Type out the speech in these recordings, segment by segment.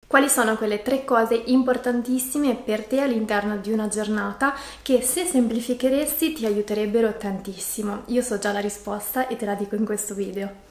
Quali sono quelle 3 cose importantissime per te all'interno di una giornata che, se semplificheresti, ti aiuterebbero tantissimo? Io so già la risposta e te la dico in questo video.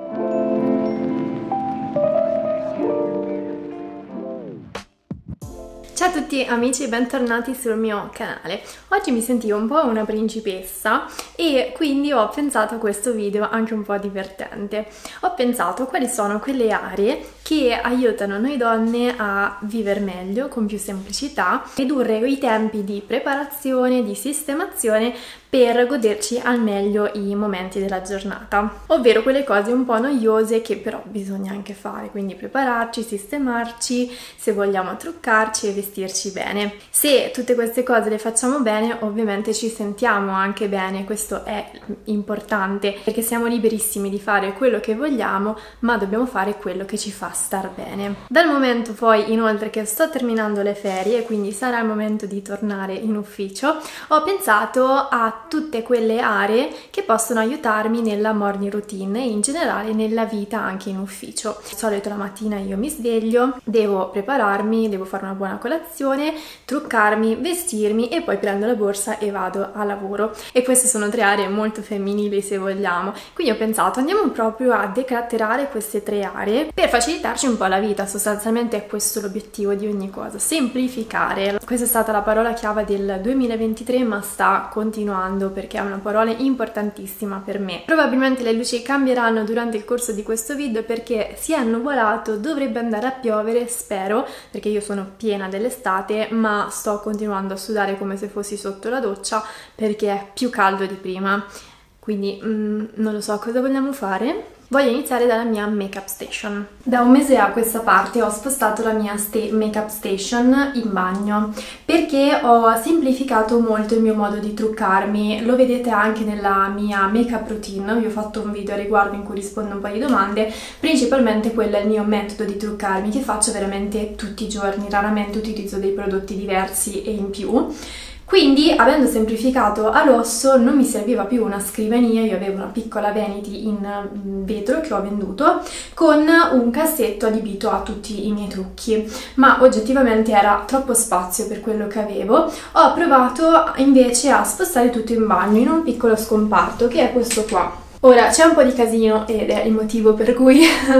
Ciao a tutti amici e bentornati sul mio canale. Oggi mi sentivo un po' una principessa e quindi ho pensato a questo video anche un po' divertente. Ho pensato a quali sono quelle aree che aiutano noi donne a vivere meglio, con più semplicità, ridurre i tempi di preparazione, di sistemazione per goderci al meglio i momenti della giornata, ovvero quelle cose un po' noiose che però bisogna anche fare, quindi prepararci, sistemarci, se vogliamo truccarci e vestirci bene. Se tutte queste cose le facciamo bene, ovviamente ci sentiamo anche bene, questo è importante perché siamo liberissimi di fare quello che vogliamo, ma dobbiamo fare quello che ci fa star bene. Dal momento poi inoltre che sto terminando le ferie, quindi sarà il momento di tornare in ufficio, ho pensato a tutte quelle aree che possono aiutarmi nella morning routine e in generale nella vita anche in ufficio. Di solito la mattina io mi sveglio, devo prepararmi, devo fare una buona colazione, truccarmi, vestirmi e poi prendo la borsa e vado a lavoro. E queste sono 3 aree molto femminili, se vogliamo. Quindi ho pensato andiamo proprio a declatterare queste 3 aree per facilitarci un po' la vita. Sostanzialmente è questo l'obiettivo di ogni cosa, semplificare. Questa è stata la parola chiave del 2023, ma sta continuando perché è una parola importantissima per me. Probabilmente le luci cambieranno durante il corso di questo video perché si è annuvolato, dovrebbe andare a piovere, spero, perché io sono piena dell'estate, ma sto continuando a sudare come se fossi sotto la doccia perché è più caldo di prima. Quindi non lo so cosa vogliamo fare. Voglio iniziare dalla mia makeup station. Da un mese a questa parte ho spostato la mia makeup station in bagno perché ho semplificato molto il mio modo di truccarmi. Lo vedete anche nella mia makeup routine, vi ho fatto un video a riguardo in cui rispondo un po' di domande. Principalmente quello è il mio metodo di truccarmi che faccio veramente tutti i giorni, raramente utilizzo dei prodotti diversi e in più. Quindi, avendo semplificato all'osso, non mi serviva più una scrivania, io avevo una piccola vanity in vetro che ho venduto, con un cassetto adibito a tutti i miei trucchi, ma oggettivamente era troppo spazio per quello che avevo. Ho provato invece a spostare tutto in bagno, in un piccolo scomparto, che è questo qua. Ora c'è un po' di casino ed è il motivo per cui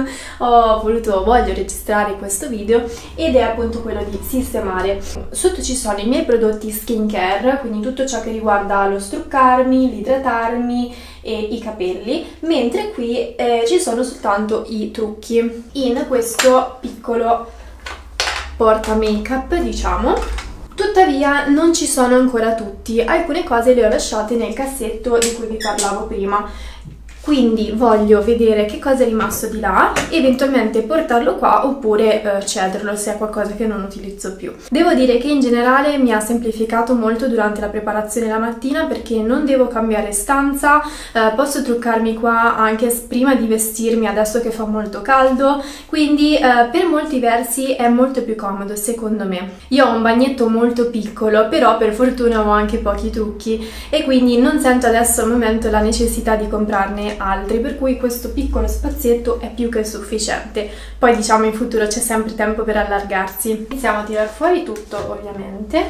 voglio registrare questo video, ed è appunto quello di sistemare. Sotto ci sono i miei prodotti skincare, quindi tutto ciò che riguarda lo struccarmi, l'idratarmi e i capelli, mentre qui ci sono soltanto i trucchi in questo piccolo porta make-up, diciamo. Tuttavia non ci sono ancora tutti, alcune cose le ho lasciate nel cassetto di cui vi parlavo prima. Quindi voglio vedere che cosa è rimasto di là, eventualmente portarlo qua oppure cederlo se è qualcosa che non utilizzo più. Devo dire che in generale mi ha semplificato molto durante la preparazione la mattina perché non devo cambiare stanza, posso truccarmi qua anche prima di vestirmi adesso che fa molto caldo, quindi per molti versi è molto più comodo secondo me. Io ho un bagnetto molto piccolo, però per fortuna ho anche pochi trucchi e quindi non sento adesso al momento la necessità di comprarne altri, per cui questo piccolo spazietto è più che sufficiente. Poi diciamo in futuro c'è sempre tempo per allargarsi. Iniziamo a tirar fuori tutto, ovviamente.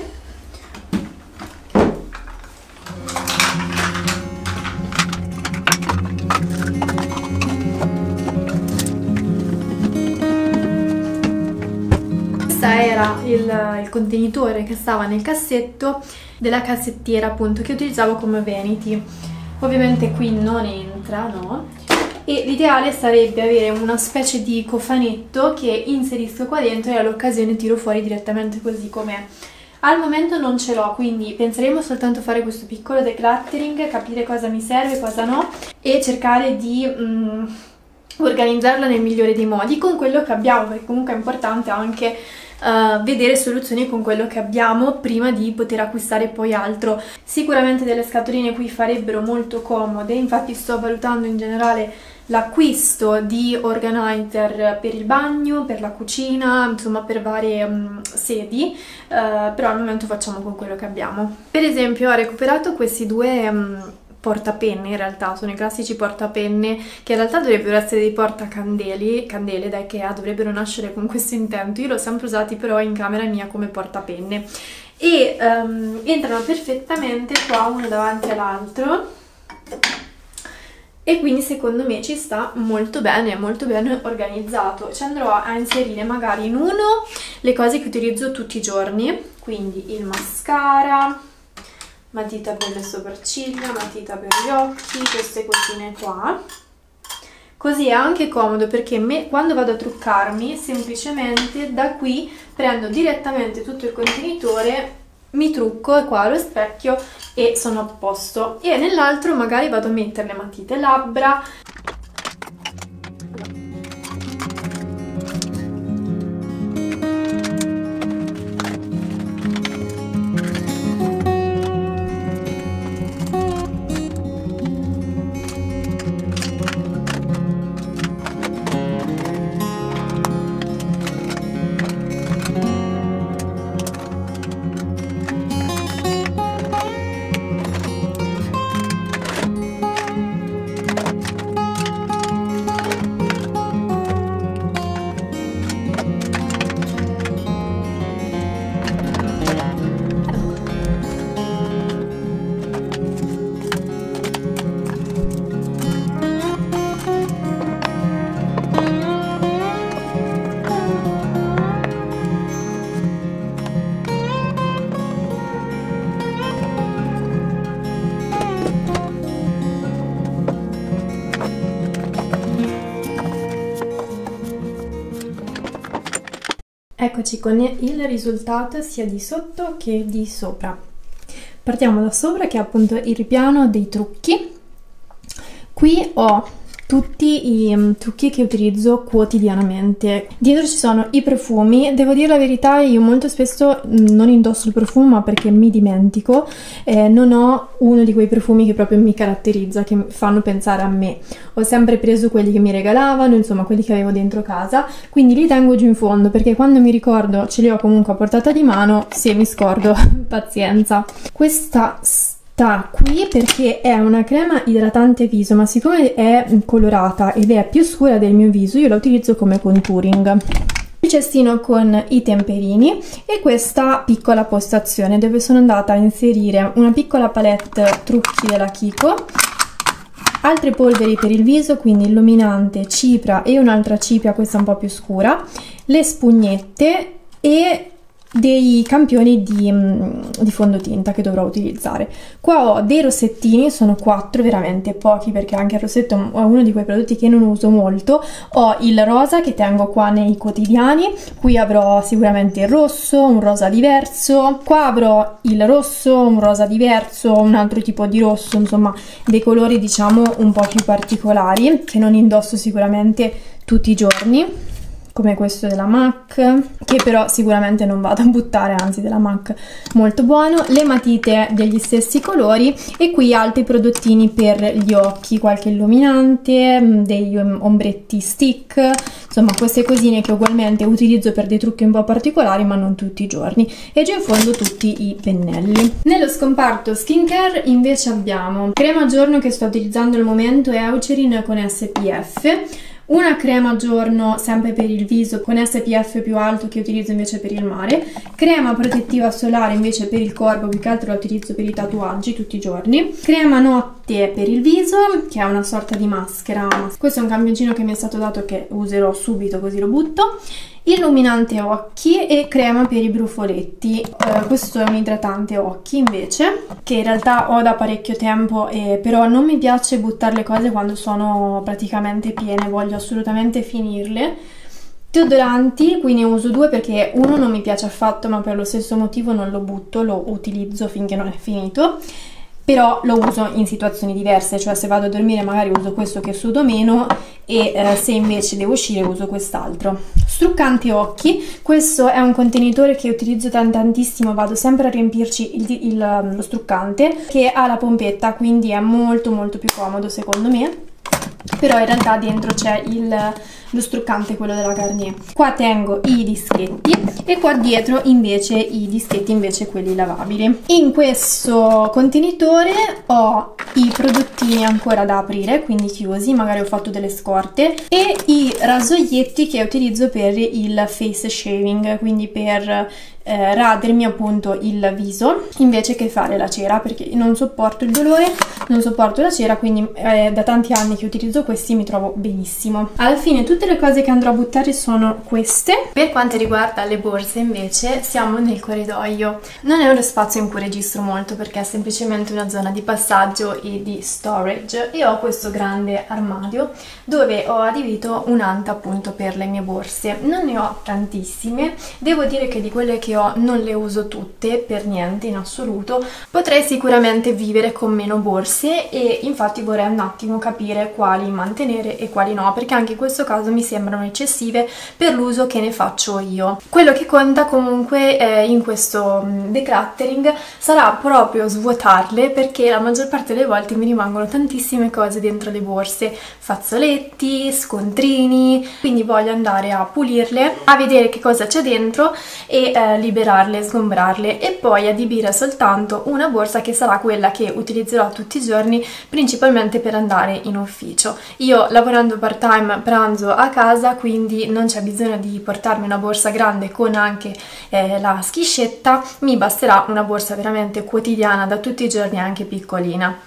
Questo era il contenitore che stava nel cassetto della cassettiera, appunto, che utilizzavo come vanity. Ovviamente qui non entra, no? E l'ideale sarebbe avere una specie di cofanetto che inserisco qua dentro e all'occasione tiro fuori direttamente così com'è. Al momento non ce l'ho, quindi penseremo soltanto a fare questo piccolo decluttering, capire cosa mi serve, cosa no, e cercare di organizzarla nel migliore dei modi con quello che abbiamo, perché comunque è importante anche vedere soluzioni con quello che abbiamo prima di poter acquistare poi altro. Sicuramente delle scatoline qui farebbero molto comode, infatti sto valutando in generale l'acquisto di organizer per il bagno, per la cucina, insomma per varie sedi, però al momento facciamo con quello che abbiamo. Per esempio ho recuperato questi due portapenne, in realtà sono i classici portapenne che in realtà dovrebbero essere dei candele da Ikea, dovrebbero nascere con questo intento. Io l'ho sempre usati però in camera mia come portapenne e entrano perfettamente qua uno davanti all'altro e quindi secondo me ci sta molto bene organizzato. Ci andrò a inserire magari in uno le cose che utilizzo tutti i giorni, quindi il mascara, matita per le sopracciglia, matita per gli occhi, queste cosine qua. Così è anche comodo perché quando vado a truccarmi semplicemente da qui prendo direttamente tutto il contenitore, mi trucco qua allo specchio e sono a posto. E nell'altro magari vado a mettere le matite labbra. Eccoci con il risultato sia di sotto che di sopra. Partiamo da sopra, che è appunto il ripiano dei trucchi. Qui ho tutti i trucchi che utilizzo quotidianamente. Dietro ci sono i profumi. Devo dire la verità, io molto spesso non indosso il profumo, ma perché mi dimentico. Non ho uno di quei profumi che proprio mi caratterizza, che fanno pensare a me. Ho sempre preso quelli che mi regalavano, insomma quelli che avevo dentro casa, quindi li tengo giù in fondo perché quando mi ricordo ce li ho comunque a portata di mano. Se mi scordo, pazienza. Questa sta qui perché è una crema idratante viso, ma siccome è colorata ed è più scura del mio viso, io la utilizzo come contouring. Il cestino con i temperini e questa piccola postazione dove sono andata a inserire una piccola palette trucchi della Kiko, altre polveri per il viso, quindi illuminante, cipria e un'altra cipria, questa un po' più scura, le spugnette e dei campioni di fondotinta che dovrò utilizzare. Qua ho dei rossettini, sono 4, veramente pochi perché anche il rossetto è uno di quei prodotti che non uso molto. Ho il rosa che tengo qua nei quotidiani, qui avrò sicuramente il rosso, un rosa diverso, qua avrò il rosso, un rosa diverso, un altro tipo di rosso, insomma dei colori diciamo un po' più particolari che non indosso sicuramente tutti i giorni, come questo della MAC, che però sicuramente non vado a buttare, anzi della MAC molto buono, le matite degli stessi colori e qui altri prodottini per gli occhi, qualche illuminante, degli ombretti stick, insomma queste cosine che ugualmente utilizzo per dei trucchi un po' particolari ma non tutti i giorni, e giù in fondo tutti i pennelli. Nello scomparto skincare invece abbiamo crema giorno che sto utilizzando al momento, è Eucerin con SPF, una crema giorno sempre per il viso con SPF più alto che utilizzo invece per il mare, crema protettiva solare invece per il corpo, più che altro la utilizzo per i tatuaggi tutti i giorni, crema notte per il viso che è una sorta di maschera, questo è un campioncino che mi è stato dato che userò subito così lo butto, illuminante occhi e crema per i brufoletti, questo è un idratante occhi invece che in realtà ho da parecchio tempo, però non mi piace buttare le cose quando sono praticamente piene, voglio assolutamente finirle. Deodoranti, qui ne uso 2 perché uno non mi piace affatto, ma per lo stesso motivo non lo butto, lo utilizzo finché non è finito, però lo uso in situazioni diverse, cioè se vado a dormire magari uso questo che sudo meno e se invece devo uscire uso quest'altro. Struccante occhi, questo è un contenitore che utilizzo tantissimo, vado sempre a riempirci lo struccante che ha la pompetta, quindi è molto più comodo secondo me. però in realtà dentro c'è lo struccante, quello della Garnier. Qua tengo i dischetti e qua dietro invece i dischetti, invece quelli lavabili. In questo contenitore ho i prodottini ancora da aprire, quindi chiusi, magari ho fatto delle scorte, e i rasoietti che utilizzo per il face shaving, quindi per radermi appunto il viso invece che fare la cera, perché non sopporto il dolore, non sopporto la cera, quindi da tanti anni che utilizzo questi, mi trovo benissimo. Alla fine tutte le cose che andrò a buttare sono queste. Per quanto riguarda le borse invece siamo nel corridoio. Non è uno spazio in cui registro molto perché è semplicemente una zona di passaggio e di storage, e ho questo grande armadio dove ho adibito un'anta appunto per le mie borse. Non ne ho tantissime, devo dire che di quelle che ho non le uso tutte, per niente, in assoluto. Potrei sicuramente vivere con meno borse e infatti vorrei un attimo capire quali mantenere e quali no, perché anche in questo caso mi sembrano eccessive per l'uso che ne faccio io. Quello che conta comunque in questo decluttering sarà proprio svuotarle, perché la maggior parte delle volte mi rimangono tantissime cose dentro le borse, fazzoletti, scontrini, quindi voglio andare a pulirle, a vedere che cosa c'è dentro e liberarle, sgombrarle, e poi adibire soltanto una borsa che sarà quella che utilizzerò tutti i giorni, principalmente per andare in ufficio. Io, lavorando part time, pranzo a casa, quindi non c'è bisogno di portarmi una borsa grande con anche la schiscetta, mi basterà una borsa veramente quotidiana da tutti i giorni, anche piccolina.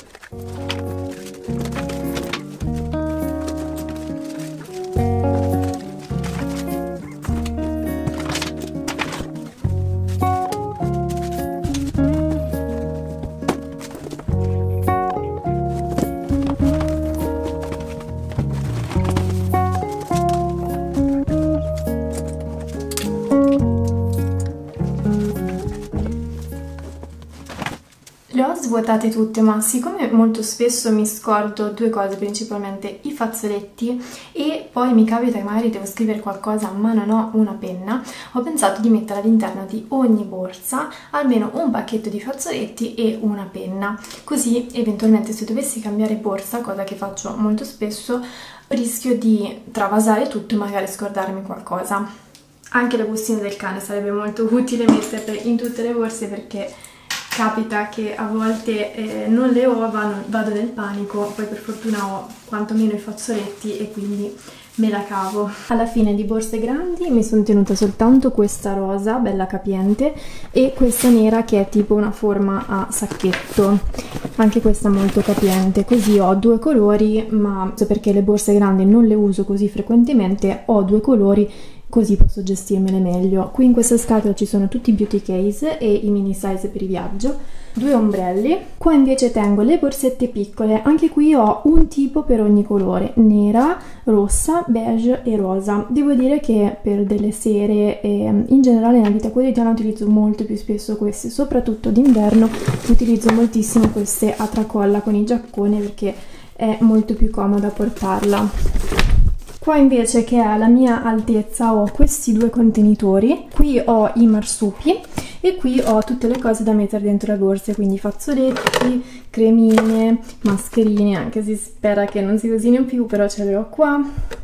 Le ho svuotate tutte, ma siccome molto spesso mi scordo due cose, principalmente i fazzoletti, e poi mi capita che magari devo scrivere qualcosa ma non ho una penna, ho pensato di mettere all'interno di ogni borsa almeno un pacchetto di fazzoletti e una penna, così eventualmente se dovessi cambiare borsa, cosa che faccio molto spesso, rischio di travasare tutto e magari scordarmi qualcosa. Anche la bustina del cane sarebbe molto utile metterle in tutte le borse, perché capita che a volte non le ho, vado nel panico, poi per fortuna ho quantomeno i fazzoletti e quindi me la cavo. Alla fine di borse grandi mi sono tenuta soltanto questa rosa, bella capiente, e questa nera che è tipo una forma a sacchetto, anche questa molto capiente, così ho due colori, ma perché le borse grandi non le uso così frequentemente, ho due colori, così posso gestirmele meglio. Qui in questa scatola ci sono tutti i beauty case e i mini size per il viaggio, due ombrelli. Qua invece tengo le borsette piccole, anche qui ho un tipo per ogni colore, nera, rossa, beige e rosa. Devo dire che per delle sere e in generale nella vita quotidiana utilizzo molto più spesso queste, soprattutto d'inverno utilizzo moltissimo queste a tracolla con i giacconi perché è molto più comoda portarla. Qua invece, che è alla mia altezza, ho questi due contenitori. Qui ho i marsupi e qui ho tutte le cose da mettere dentro le borse, quindi fazzoletti, cremine, mascherine, anche se si spera che non si usino più, però ce le ho qua.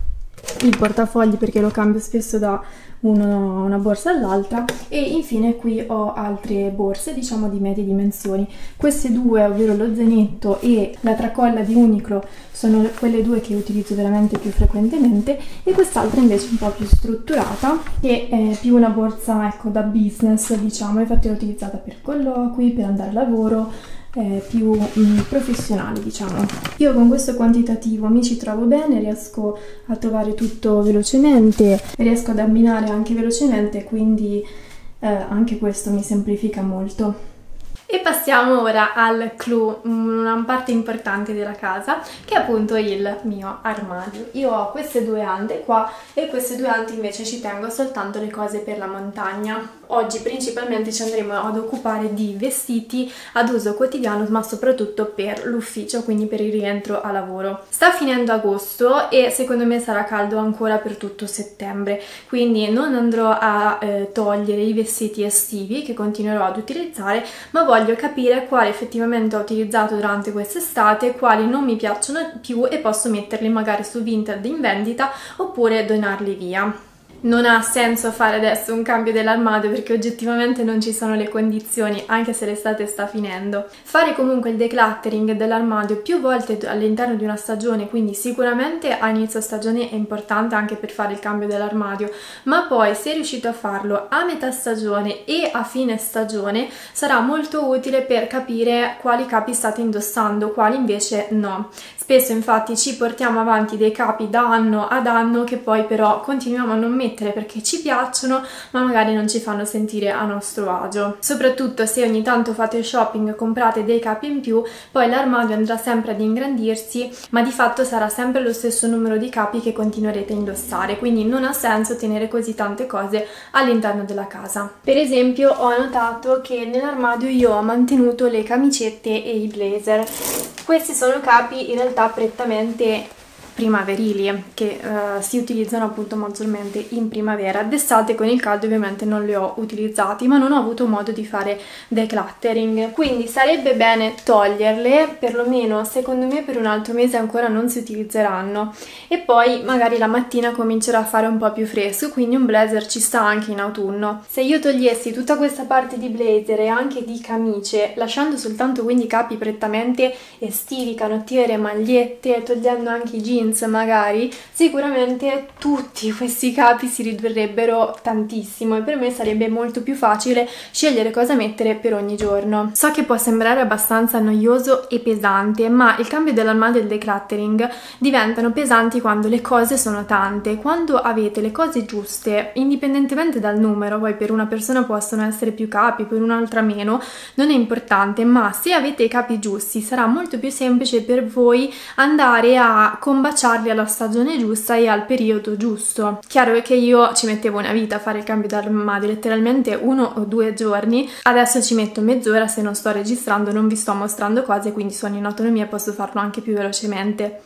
Il portafogli perché lo cambio spesso da una borsa all'altra, e infine qui ho altre borse diciamo di medie dimensioni. Queste due, ovvero lo zainetto e la tracolla di Uniqlo, sono quelle due che utilizzo veramente più frequentemente, e quest'altra invece un po' più strutturata, che è più una borsa, ecco, da business diciamo, infatti l'ho utilizzata per colloqui, per andare a lavoro, più professionali diciamo. Io con questo quantitativo mi ci trovo bene, riesco a trovare tutto velocemente, riesco ad abbinare anche velocemente, quindi anche questo mi semplifica molto. E passiamo ora al clou, una parte importante della casa, che è appunto il mio armadio. Io ho queste due ante qua, e queste due ante invece ci tengo soltanto le cose per la montagna. Oggi principalmente ci andremo ad occupare di vestiti ad uso quotidiano, ma soprattutto per l'ufficio, quindi per il rientro a lavoro. Sta finendo agosto e secondo me sarà caldo ancora per tutto settembre, quindi non andrò a togliere i vestiti estivi che continuerò ad utilizzare, ma voglio voglio capire quali effettivamente ho utilizzato durante quest'estate, quali non mi piacciono più e posso metterli magari su Vinted in vendita oppure donarli via. Non ha senso fare adesso un cambio dell'armadio perché oggettivamente non ci sono le condizioni, anche se l'estate sta finendo. Fare comunque il decluttering dell'armadio più volte all'interno di una stagione, quindi sicuramente a inizio stagione è importante anche per fare il cambio dell'armadio, ma poi se riuscite a farlo a metà stagione e a fine stagione sarà molto utile per capire quali capi state indossando, quali invece no. Spesso infatti ci portiamo avanti dei capi da anno ad anno che poi però continuiamo a non mettere perché ci piacciono ma magari non ci fanno sentire a nostro agio. Soprattutto se ogni tanto fate shopping e comprate dei capi in più, poi l'armadio andrà sempre ad ingrandirsi ma di fatto sarà sempre lo stesso numero di capi che continuerete a indossare, quindi non ha senso tenere così tante cose all'interno della casa. Per esempio ho notato che nell'armadio io ho mantenuto le camicette e i blazer. Questi sono capi in realtà prettamente primaverili che si utilizzano appunto maggiormente in primavera. D'estate con il caldo ovviamente non li ho utilizzati, ma non ho avuto modo di fare decluttering, quindi sarebbe bene toglierle, perlomeno secondo me per un altro mese ancora non si utilizzeranno, e poi magari la mattina comincerà a fare un po' più fresco, quindi un blazer ci sta anche in autunno. Se io togliessi tutta questa parte di blazer e anche di camicie, lasciando soltanto quindi capi prettamente estivi, canottiere, magliette, togliendo anche i jeans magari, sicuramente tutti questi capi si ridurrebbero tantissimo e per me sarebbe molto più facile scegliere cosa mettere per ogni giorno. So che può sembrare abbastanza noioso e pesante, ma il cambio dell'armadio e il decluttering diventano pesanti quando le cose sono tante. Quando avete le cose giuste, indipendentemente dal numero, poi per una persona possono essere più capi, per un'altra meno, non è importante, ma se avete i capi giusti sarà molto più semplice per voi andare a combatterli alla stagione giusta e al periodo giusto. Chiaro è che io ci mettevo una vita a fare il cambio d'armadio, letteralmente 1 o 2 giorni, adesso ci metto mezz'ora se non sto registrando, non vi sto mostrando cose, quindi sono in autonomia e posso farlo anche più velocemente.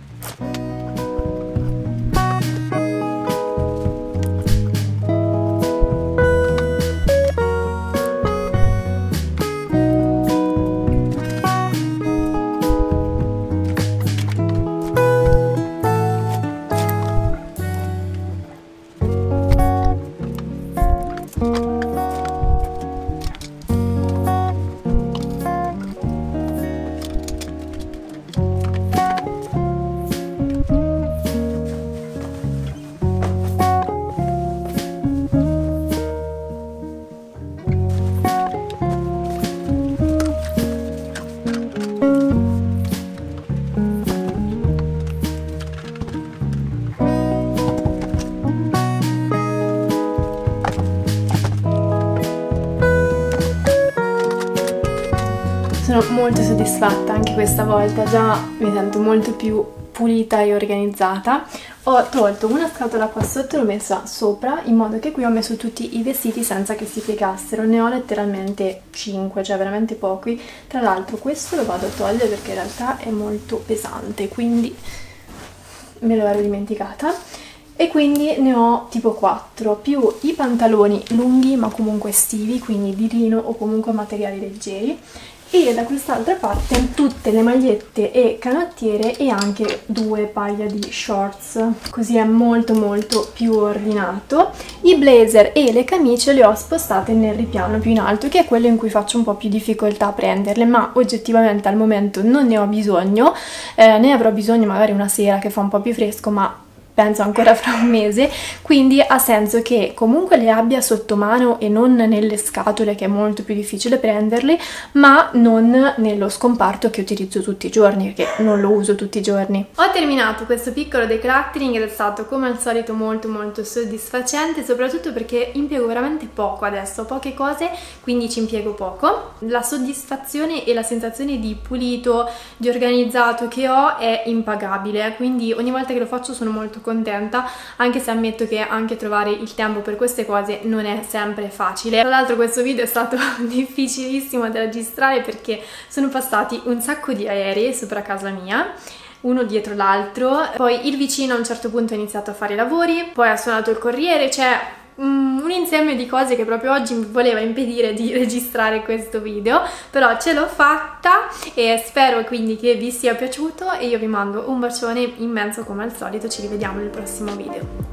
Sono molto soddisfatta anche questa volta, già mi sento molto più pulita e organizzata. Ho tolto una scatola qua sotto e l'ho messa sopra, in modo che qui ho messo tutti i vestiti senza che si piegassero. Ne ho letteralmente 5, cioè veramente pochi. Tra l'altro questo lo vado a togliere perché in realtà è molto pesante, quindi me lo ero dimenticata. E quindi ne ho tipo 4, più i pantaloni lunghi ma comunque estivi, quindi di lino o comunque materiali leggeri, e da quest'altra parte tutte le magliette e canottiere e anche 2 paia di shorts, così è molto più ordinato. I blazer e le camicie le ho spostate nel ripiano più in alto, che è quello in cui faccio un po' più difficoltà a prenderle, ma oggettivamente al momento non ne ho bisogno, ne avrò bisogno magari una sera che fa un po' più fresco, ma penso ancora fra un mese, quindi ha senso che comunque le abbia sotto mano e non nelle scatole, che è molto più difficile prenderle, ma non nello scomparto che utilizzo tutti i giorni, perché non lo uso tutti i giorni. Ho terminato questo piccolo decluttering ed è stato come al solito molto soddisfacente, soprattutto perché impiego veramente poco adesso, ho poche cose, quindi ci impiego poco. La soddisfazione e la sensazione di pulito, di organizzato che ho è impagabile, quindi ogni volta che lo faccio sono molto contenta, anche se ammetto che anche trovare il tempo per queste cose non è sempre facile. Tra l'altro questo video è stato difficilissimo da registrare perché sono passati un sacco di aerei sopra casa mia, uno dietro l'altro, poi il vicino a un certo punto ha iniziato a fare i lavori, poi ha suonato il corriere, cioè un insieme di cose che proprio oggi mi voleva impedire di registrare questo video, però ce l'ho fatta e spero quindi che vi sia piaciuto e io vi mando un bacione immenso come al solito, ci rivediamo nel prossimo video.